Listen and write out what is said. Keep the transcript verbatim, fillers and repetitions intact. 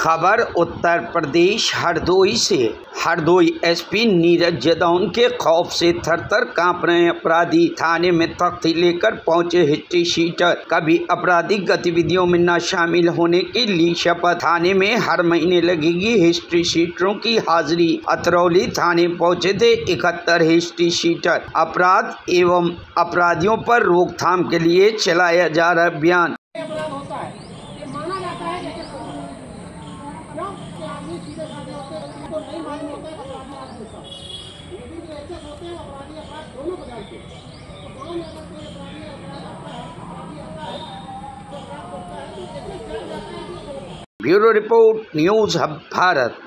खबर उत्तर प्रदेश हरदोई से। हरदोई एसपी नीरज जदौन के खौफ से थर-थर कांप रहे अपराधी थाने में तख्ती लेकर पहुंचे हिस्ट्री शीटर। कभी आपराधिक गतिविधियों में न शामिल होने की ली शपथ। थाने में हर महीने लगेगी हिस्ट्री शीटरों की हाजिरी। अतरौली थाने पहुंचे थे इकहत्तर हिस्ट्री शीटर। अपराध एवं अपराधियों पर रोकथाम के लिए चलाया जा रहा अभियान। Bureau report, news hub Bharat.